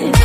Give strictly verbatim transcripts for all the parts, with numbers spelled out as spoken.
it.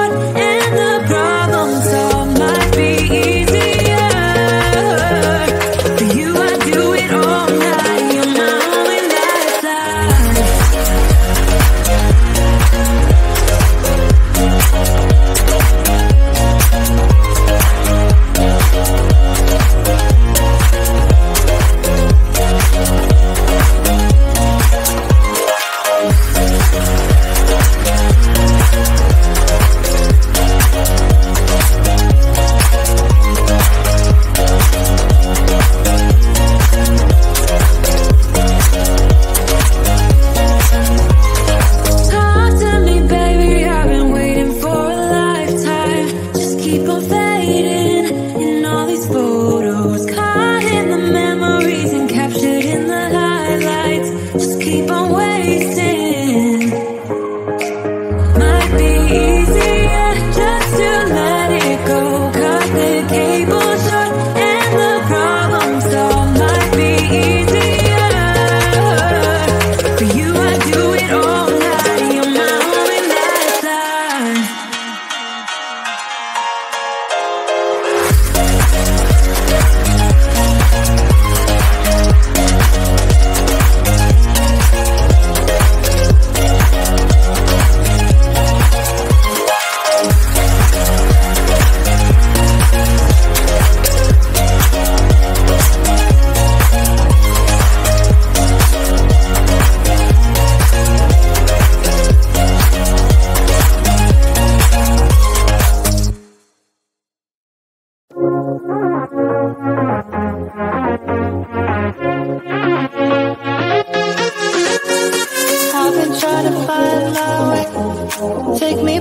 Might be easier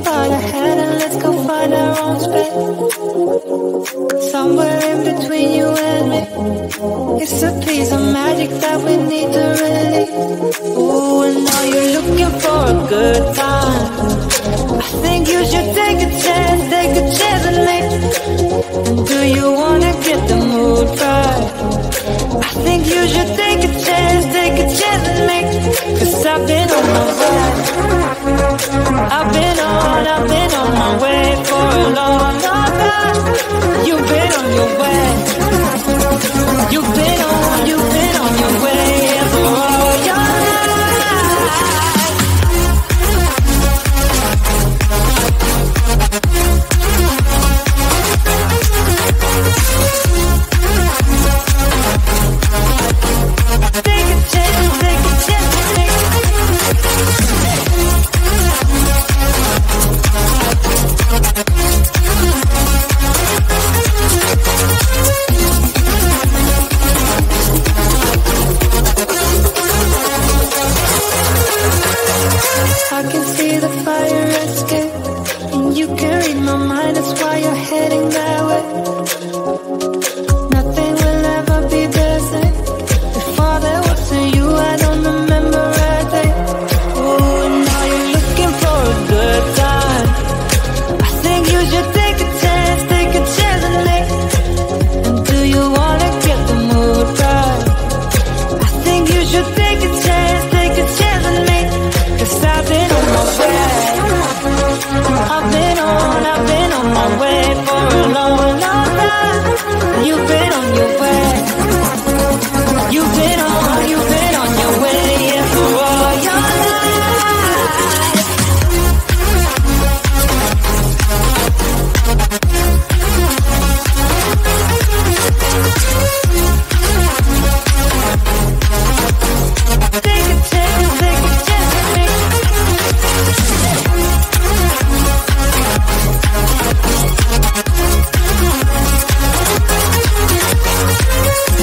by the hand and let's go find our own space. Somewhere in between you and me. It's a piece of magic that we need to release. Ooh, and now you're looking for a good time. I think you should take a chance, take a chance and make. Do you wanna get the mood right? I think you should take a chance, take a chance and make. Cause I've been on my way. I've been on, I've been on my way for a long, long time. You've been on your way. You've been on, you've been on your way for all your life. Take a chance, take a chance, take a I can see the fire escape, and you can read my mind, that's why you're heading that way. Nothing will ever be the same. Before there wasn't you, I don't remember a day. Oh, and now you're looking for a good time. I think you should take a chance, take a chance and make. And do you wanna get the mood right? I think you should take a chance, take a chance and make. Cause I've been on my way. I've been on, I've been on my way for a long, long time. You've been on your way. You've been on, you've been on your way, yeah, for all your life. Take a chance, take a chance, take a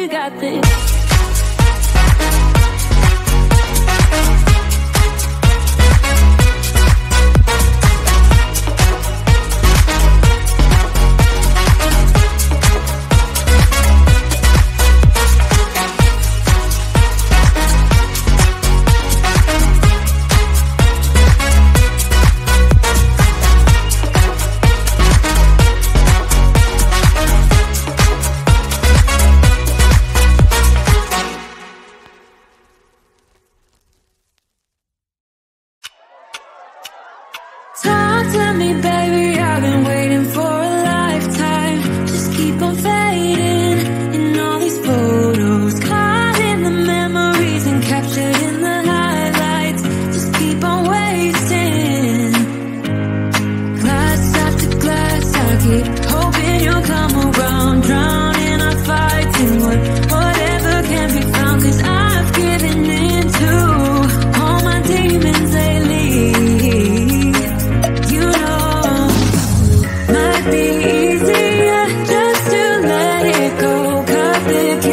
you got this. Talk to me, baby, I've been waiting for a lifetime. Just keep on fading in all these photos, caught in the memories and captured in the highlights. Just keep on wasting glass after glass. I keep hoping you'll come around, drowning our fights in what, whatever can be found. Cause I've given in to all my demons lately. Be easier just to let it go, cut the